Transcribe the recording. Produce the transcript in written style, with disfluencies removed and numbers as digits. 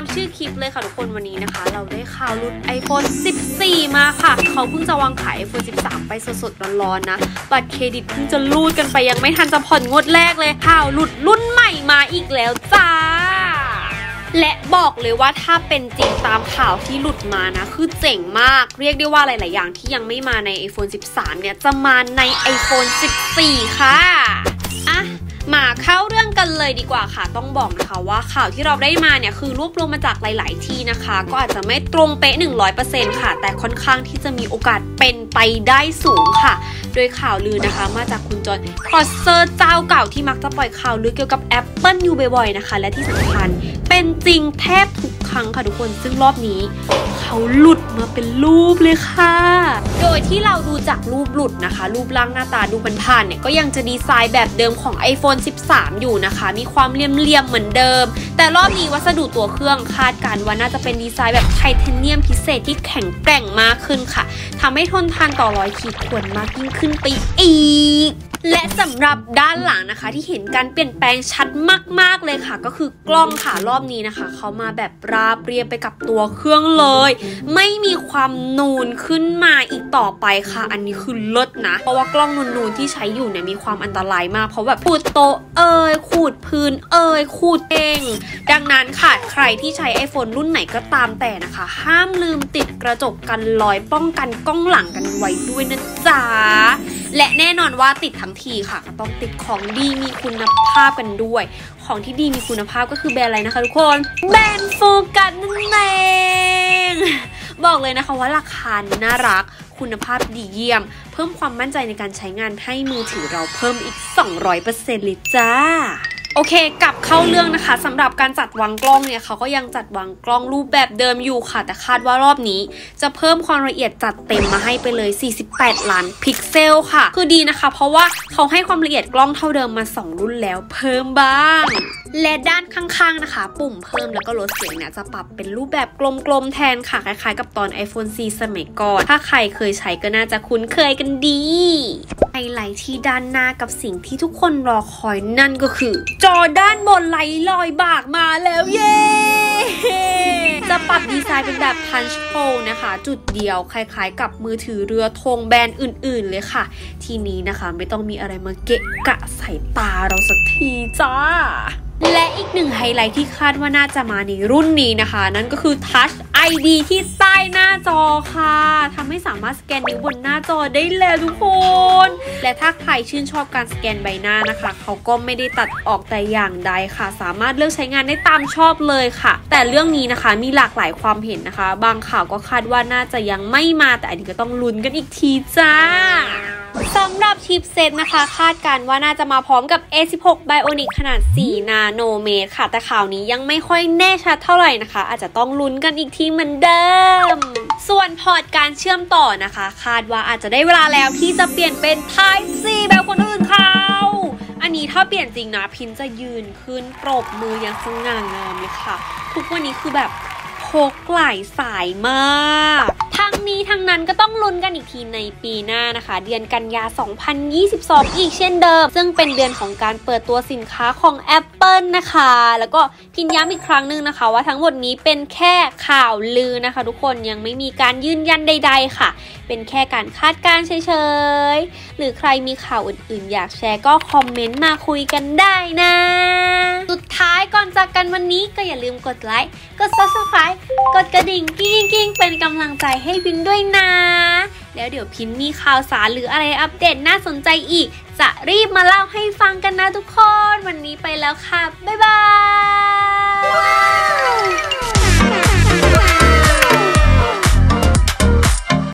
ชื่อคลิปเลยค่ะทุกคนวันนี้นะคะเราได้ข่าวรุ่น iPhone 14 มาค่ะเขาเพิ่งจะวางขาย iPhone 13 ไปสดๆร้อนๆนะบัตรเครดิตเพิ่งจะรูดกันไปยังไม่ทันจะผ่อนงวดแรกเลยข่าวหลุดรุ่นใหม่มาอีกแล้วจ้าและบอกเลยว่าถ้าเป็นจริงตามข่าวที่หลุดมานะคือเจ๋งมากเรียกได้ว่าหลายๆอย่างที่ยังไม่มาใน iPhone 13 เนี่ยจะมาใน iPhone 14 ค่ะมาเข้าเรื่องกันเลยดีกว่าค่ะต้องบอกนะคะว่าข่าวที่เราได้มาเนี่ยคือรวบรวมมาจากหลายๆที่นะคะก็อาจจะไม่ตรงเป๊ะ 100% ค่ะแต่ค่อนข้างที่จะมีโอกาสเป็นไปได้สูงค่ะโดยข่าวลือนะคะมาจากคุณจอห์นคอสเซอร์เจ้าเก่าที่มักจะปล่อยข่าวลือเกี่ยวกับ Apple อยู่บ่อยๆนะคะและที่สำคัญเป็นจริงแทบทุกครั้งค่ะทุกคนซึ่งรอบนี้เขาหลุดมาเป็นรูปเลยค่ะโดยที่เราดูจากรูปหลุดนะคะรูปร่างหน้าตาดูผ่านๆเนี่ยก็ยังจะดีไซน์แบบเดิมของ iPhone 13 อยู่นะคะมีความเลี่ยมๆเหมือนเดิมแต่รอบนี้วัสดุตัวเครื่องคาดการว่าน่าจะเป็นดีไซน์แบบไทเทเนียมพิเศษที่แข็งแกร่งมากขึ้นค่ะทำให้ทนทานต่อรอยขีดข่วนมากยิ่งขึ้นไปอีกและสำหรับด้านหลังนะคะที่เห็นการเปลี่ยนแปลงชัดมากๆเลยค่ะก็คือกล้องค่ะรอบนี้นะคะเขามาแบบราบเรียบไปกับตัวเครื่องเลยไม่มีความนูนขึ้นมาอีกต่อไปค่ะอันนี้คือเลิศนะเพราะว่ากล้องนูนๆที่ใช้อยู่เนี่ยมีความอันตรายมากเพราะแบบขูดโต๊ะขูดพื้นขูดเองดังนั้นค่ะใครที่ใช้ iPhone รุ่นไหนก็ตามแต่นะคะห้ามลืมติดกระจกกันรอยป้องกันกล้องหลังกันไว้ด้วยนะจ๊ะและแน่นอนว่าติดทั้งทีค่ะก็ต้องติดของดีมีคุณภาพกันด้วยของที่ดีมีคุณภาพก็คือแบรนด์อะไรนะคะทุกคนแบรนด์โฟกัสนั่นเองบอกเลยนะคะว่าราคาน่ารักคุณภาพดีเยี่ยมเพิ่มความมั่นใจในการใช้งานให้มือถือเราเพิ่มอีก 200% เลยจ้าโอเคกลับเข้าเรื่องนะคะสำหรับการจัดวางกล้องเนี่ยเขาก็ยังจัดวางกล้องรูปแบบเดิมอยู่ค่ะแต่คาดว่ารอบนี้จะเพิ่มความละเอียดจัดเต็มมาให้ไปเลย48ล้านพิกเซลค่ะคือดีนะคะเพราะว่าเขาให้ความละเอียดกล้องเท่าเดิมมา2รุ่นแล้วเพิ่มบ้างและด้านข้างๆนะคะปุ่มเพิ่มแล้วก็ลดเสียงเนี่ยจะปรับเป็นรูปแบบกลมๆแทนค่ะคล้ายๆกับตอน iPhone 4 สมัยก่อนถ้าใครเคยใช้ก็น่าจะคุ้นเคยกันดีไฮไลท์ที่ด้านหน้ากับสิ่งที่ทุกคนรอคอยนั่นก็คือจอด้านบนไหลลอยบากมาแล้วเย้จะปรับดีไซน์เป็นแบบ Punch Hole นะคะจุดเดียวคล้ายๆกับมือถือเรือธงแบรนด์อื่นๆเลยค่ะทีนี้นะคะไม่ต้องมีอะไรมาเกะกะสายตาเราสักทีจ้าและอีกหนึ่งไฮไลท์ที่คาดว่าน่าจะมาในรุ่นนี้นะคะนั่นก็คือ Touch ID ที่ใต้หน้าจอค่ะทำให้สามารถสแกนนิ้วบนหน้าจอได้แล้วทุกคนและถ้าใครชื่นชอบการสแกนใบหน้านะคะเขาก็ไม่ได้ตัดออกแต่อย่างใดค่ะสามารถเลือกใช้งานได้ตามชอบเลยค่ะแต่เรื่องนี้นะคะมีหลากหลายความเห็นนะคะบางข่าวก็คาดว่าน่าจะยังไม่มาแต่อันนี้ก็ต้องลุ้นกันอีกทีจ้าสำหรับชิปเซตนะคะคาดการว่าน่าจะมาพร้อมกับ A16 Bionic ขนาด4 นาโนเมตรค่ะแต่ข่าวนี้ยังไม่ค่อยแน่ชัดเท่าไหร่นะคะอาจจะต้องลุ้นกันอีกทีเหมือนเดิมส่วนพอร์ตการเชื่อมต่อนะคะคาดว่าอาจจะได้เวลาแล้วที่จะเปลี่ยนเป็น Type C แบบคนอื่นเขาอันนี้ถ้าเปลี่ยนจริงนะพินจะยืนขึ้นปรบมืออย่างสง่างามเลยค่ะทุกวันนี้คือแบบพกหลายสายมากทั้งนี้ทั้งนั้นก็ต้องลุ้นกันอีกทีในปีหน้านะคะเดือนกันยา 2022 อีกเช่นเดิมซึ่งเป็นเดือนของการเปิดตัวสินค้าของ Apple นะคะแล้วก็พินย้ำอีกครั้งนึงนะคะว่าทั้งหมดนี้เป็นแค่ข่าวลือนะคะทุกคนยังไม่มีการยืนยันใดๆค่ะเป็นแค่การคาดการณ์เฉยๆหรือใครมีข่าวอื่นๆอยากแชร์ก็คอมเมนต์มาคุยกันได้นะสุดท้ายก่อนจากกันวันนี้ก็อย่าลืมกดไลค์กด Subscribe กดกระดิ่งกิ้งๆเป็นกำลังใจให้พินด้วยนะแล้วเดี๋ยวพินมีข่าวสารหรืออะไรอัปเดตน่าสนใจอีกจะรีบมาเล่าให้ฟังกันนะทุกคนวันนี้ไปแล้วค่ะบ๊ายบาย